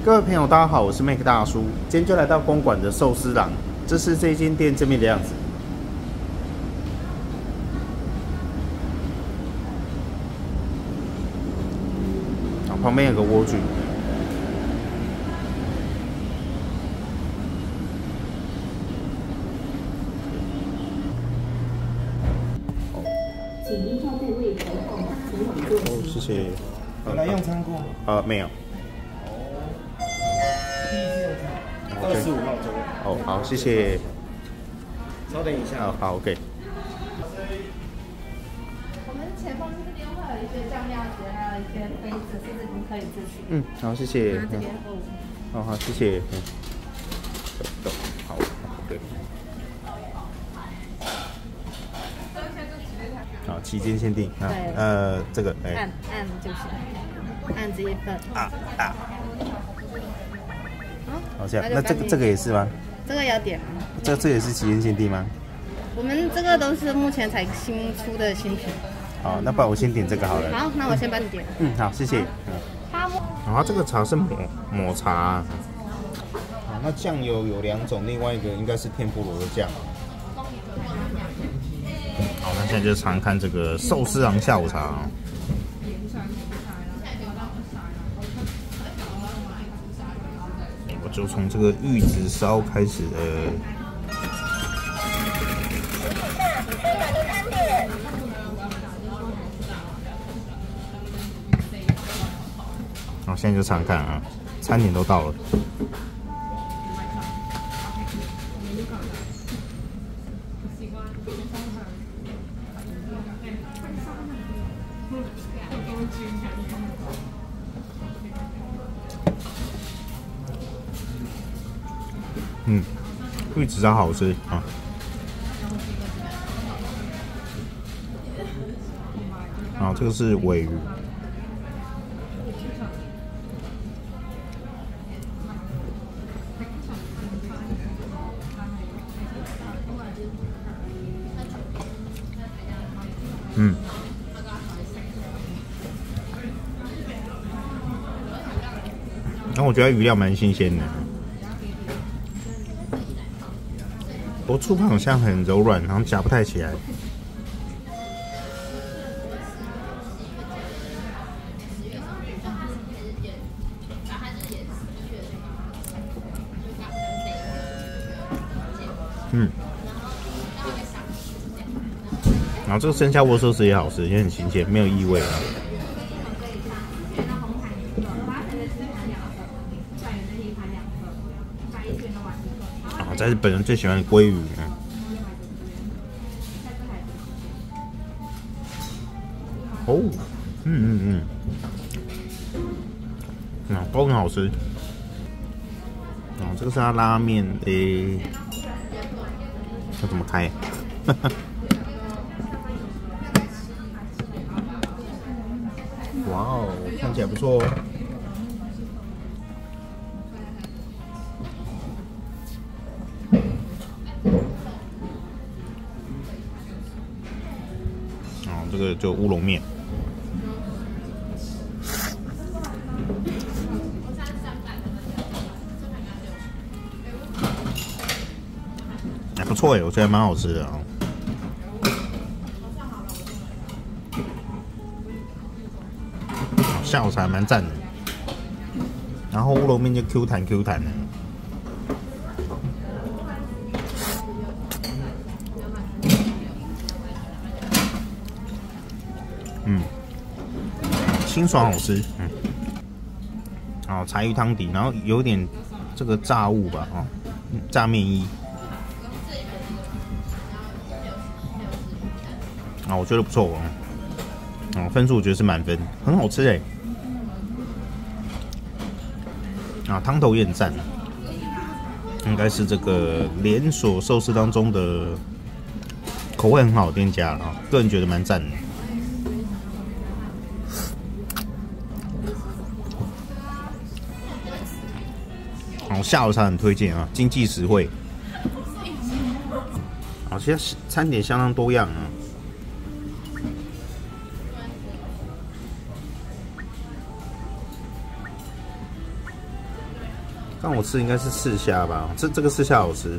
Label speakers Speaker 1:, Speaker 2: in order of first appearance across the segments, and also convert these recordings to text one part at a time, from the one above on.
Speaker 1: 各位朋友，大家好，我是 Mac 大叔，今天就来到公馆的寿司郎，这是这间店正面的样子。旁边有个莴苣。
Speaker 2: 请依照对位投后，请稳坐。
Speaker 1: 哦，谢谢。
Speaker 3: 有来用餐过吗？
Speaker 1: 没有。
Speaker 3: 第一次用餐，25号左右。
Speaker 1: 哦，好，谢谢。
Speaker 3: 稍等一下。
Speaker 1: 好 ，OK。
Speaker 4: 我们前方这边会有一些酱料碟，还有一些杯子，是不是您可以自取？
Speaker 1: 好，谢谢。
Speaker 4: 这边
Speaker 1: 好，谢谢。好，对。好，期间限定啊，这个
Speaker 4: 按就行，按这一份
Speaker 1: 好像那这个也是吗？
Speaker 4: 这个要点吗？
Speaker 1: 这也是期间限定吗？
Speaker 4: 我们这个都是目前才新出的新品。
Speaker 1: 好，那不然我先点这个好了。
Speaker 4: 好，那我先帮你点。
Speaker 1: 好，谢谢。然后这个茶是抹茶。那酱油有2种，另外一个应该是天妇罗的酱。好，那现在就尝看这个寿司郎下午茶。我就从这个玉子烧开始好，现在就尝看啊，餐点都到了。玉子烧好吃啊！好，这个是鲔鱼。然后我觉得鱼料蛮新鲜的。我触碰好像很柔软，然后夹不太起来。然后这个生虾窝寿司也好吃，也很新鲜，没有异味啊。这是本人最喜欢的鲑鱼都很好吃。这个是它拉面，要怎么开？哇哦，看起来不错哦。这个就乌龙面，还不错我觉得蛮好吃的哦。下午茶蛮赞的，然后乌龙面就 Q 弹的。清爽好吃，好柴鱼汤底，然后有点这个炸物吧，炸面衣，我觉得不错分数我觉得是满分，很好吃汤头也很赞，应该是这个连锁寿司当中的口味很好的店家个人觉得蛮赞的。下午茶很推荐经济实惠。其实餐点相当多样但我吃应该是赤虾吧，这个赤虾好吃。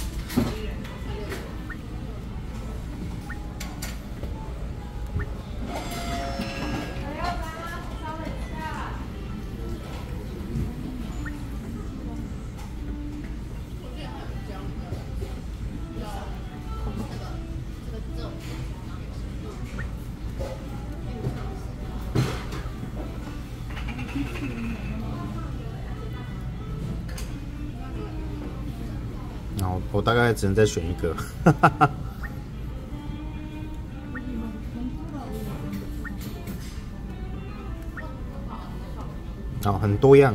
Speaker 1: 然后我大概只能再选一个，哦，很多样。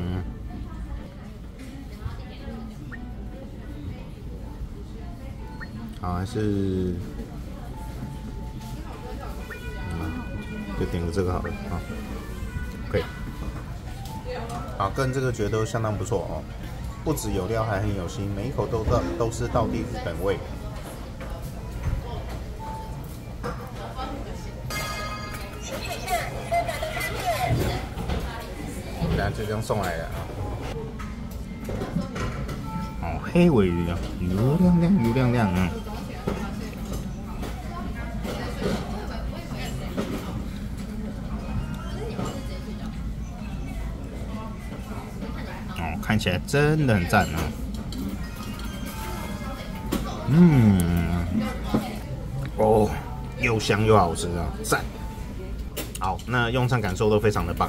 Speaker 1: 好，还是，就点个这个好了啊。OK， 好，个人这个觉得都相当不错哦。不只有料，还很有心，每一口都是道地日本味。等下就这样送来了啊！哦，黑尾鱼啊，油亮亮，油亮亮，看起来真的很赞啊！哦，又香又好吃啊，赞！好，那用餐感受都非常的棒。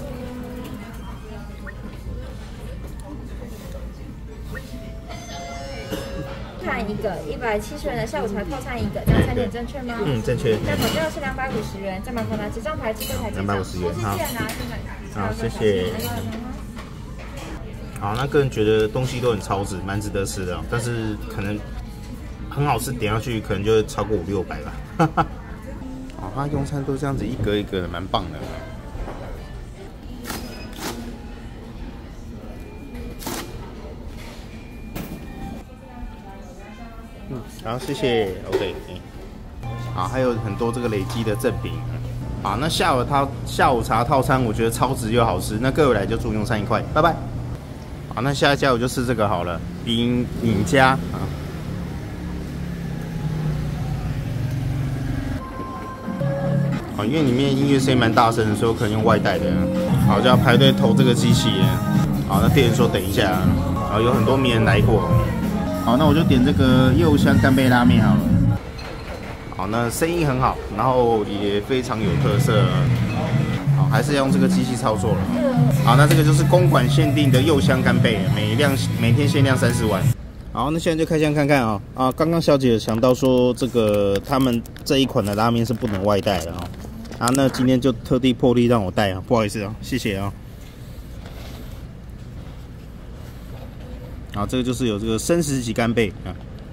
Speaker 5: 餐一个170元的下午茶套餐一个，这样餐点正确吗？
Speaker 1: 正确。
Speaker 5: 那总价是250元，再麻烦拿结账牌至柜台结账。
Speaker 1: 250元，好。
Speaker 5: 好，
Speaker 1: 谢谢。好，那个人觉得东西都很超值，蛮值得吃的，但是可能很好吃，点下去可能就超过500-600吧。哦，他用餐都这样子一格一格的，蛮棒的。好，谢谢。OK， 好，还有很多这个累积的赠品。好，那下午茶套餐，我觉得超值又好吃，那各位来就祝用餐愉快，拜拜。好，那下一家我就吃这个好了，饼家啊。好，因为里面音乐声音蛮大声的，所以我可能用外带的。好，就要排队投这个机器。好，那店员说等一下，然后有很多名人来过。好，那我就点这个柚香干贝拉面好了。好，那声音很好，然后也非常有特色。好，还是要用这个机器操作了。好，那这个就是公馆限定的柚香干贝，每天限量30碗。好，那现在就开箱看看啊。刚刚小姐有强调说，这个他们这一款的拉面是不能外带的啊。那今天就特地破例让我带啊，不好意思啊，谢谢啊。好，这个就是有这个生食级干贝啊。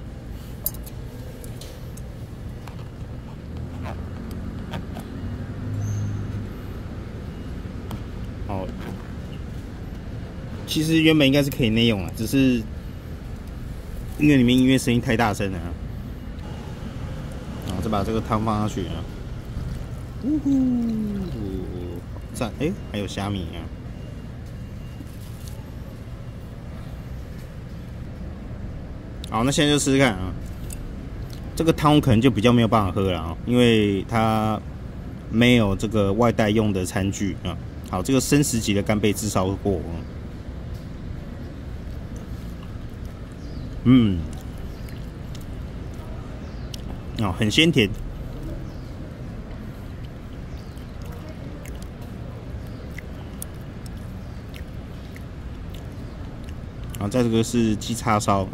Speaker 1: 好，其实原本应该是可以内用啊，只是因为里面音乐声音太大声了啊。好，再把这个汤放上去啊。呜呼，赞！还有虾米啊。好，那现在就试试看啊。这个汤可能就比较没有办法喝了啊，因为它没有这个外带用的餐具啊。好，这个生食级的干贝炙烧过，很鲜甜。好，再这个是鸡叉烧，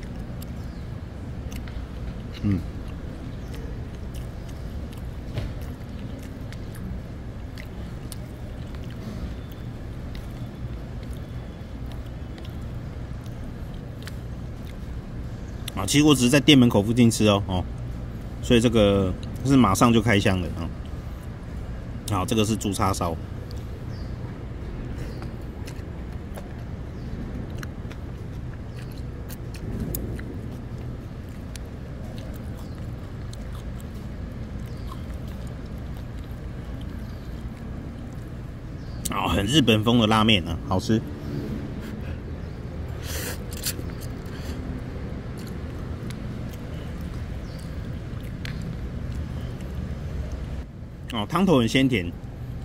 Speaker 1: 其实我只是在店门口附近吃哦，所以这个是马上就开箱的啊。好，这个是猪叉烧。很日本风的拉面啊，好吃。 哦，汤头很鲜甜。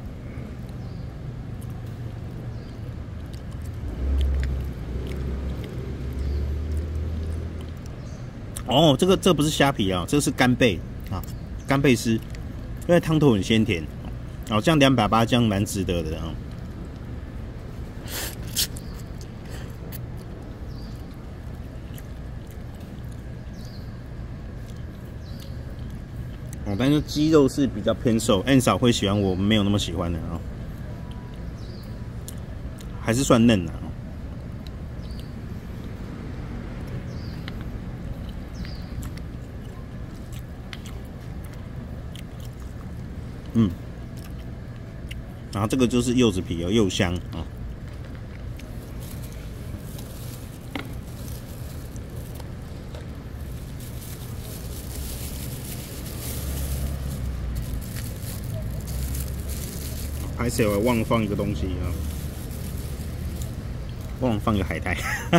Speaker 1: 哦，这个不是虾皮啊，这个是干贝啊，干贝丝，因为汤头很鲜甜。哦，这样280这样蛮值得的啊。哦，但是鸡肉是比较偏瘦，很少会喜欢我没有那么喜欢的啊，还是算嫩的啊。嗯，然后这个就是柚子皮哦，柚香啊。还是我忘了放一个东西啊，忘了放一个海苔。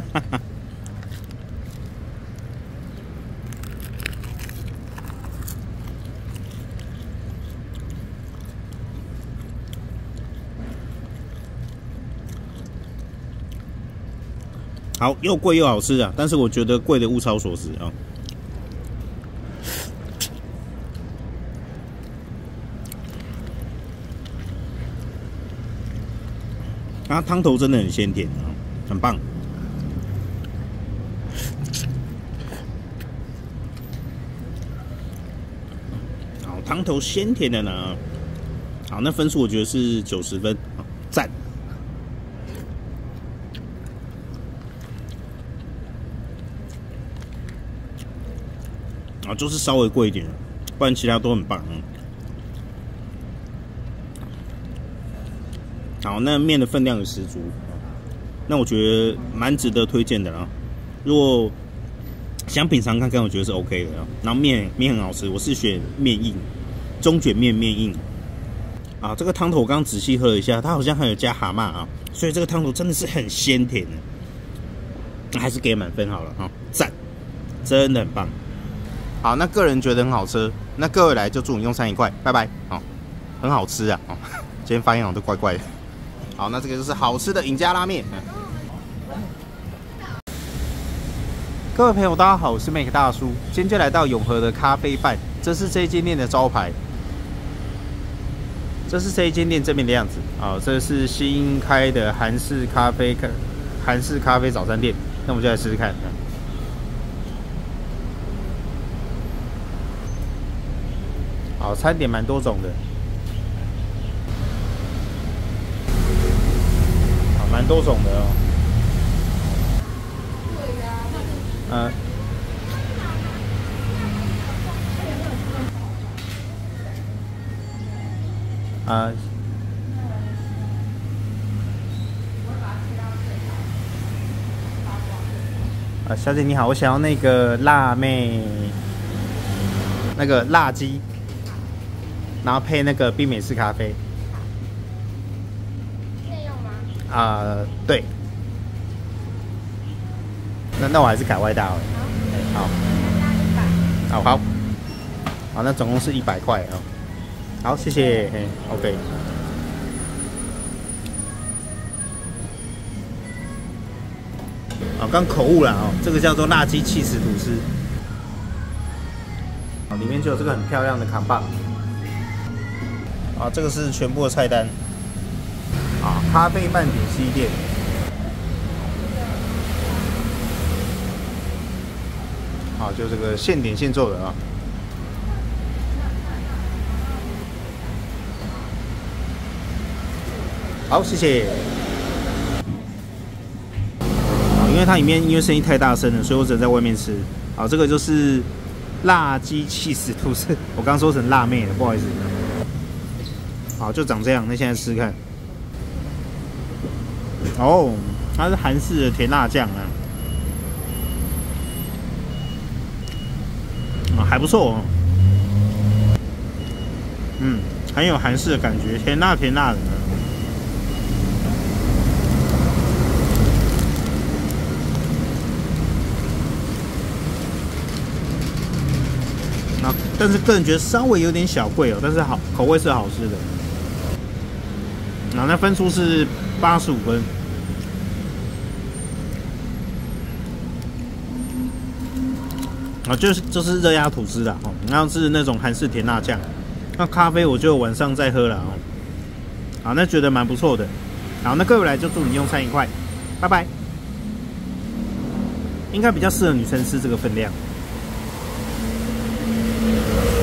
Speaker 1: 好，又贵又好吃啊！但是我觉得贵的物超所值啊。它汤头真的很鲜甜啊，很棒。好，汤头鲜甜的呢，好，那分数我觉得是90分，好，赞。啊，就是稍微贵一点，不然其他都很棒。好，那面的分量也十足，那我觉得蛮值得推荐的啦。如果想品尝看看，我觉得是 OK 的。然后面很好吃，我是选面硬，中卷面硬。啊，这个汤头我刚刚仔细喝了一下，它好像还有加蛤蟆啊，所以这个汤头真的是很鲜甜的，还是给满分好了啊，赞，真的很棒。好，那个人觉得很好吃，那各位来就祝你用餐愉快，拜拜。好，很好吃啊，哦，今天发音好像都怪怪的。好，那这个就是好吃的尹家拉面。各位朋友，大家好，我是 Make 大叔，今天就来到永和的咖啡饭，这是这一间店的招牌。这是这一间店正面的样子啊，这是新开的韩式咖啡早餐店，那我们就来试试看。好，餐点蛮多种的，好，蛮多种的哦。小姐你好，我想要那个辣妹，那个辣鸡。然后配那个冰美式咖啡。
Speaker 5: 内用吗？
Speaker 1: 对。那我还是改外带好了。好。好。好。好，那总共是100块哦。好，谢谢。OK。哦，刚口误了哦，这个叫做辣鸡起司吐司。哦，里面就有这个很漂亮的扛棒。啊，这个是全部的菜单。啊，咖啡饭点西店。啊，就这个现点现做的啊。好，谢谢。啊，因为它里面因为声音太大声了，所以我只能在外面吃。好，这个就是辣鸡起司吐司，我刚说成辣妹了，不好意思。好，就长这样。那现在试试看。哦，它是韩式的甜辣酱啊，还不错哦。很有韩式的感觉，甜辣的呢。那但是个人觉得稍微有点小贵哦，但是口味是好吃的。那分数是85分。就是热压吐司啦，然后是那种韩式甜辣酱。那咖啡我就晚上再喝了哦。好，那觉得蛮不错的。好，那各位来就祝你用餐愉快，拜拜。应该比较适合女生吃这个分量。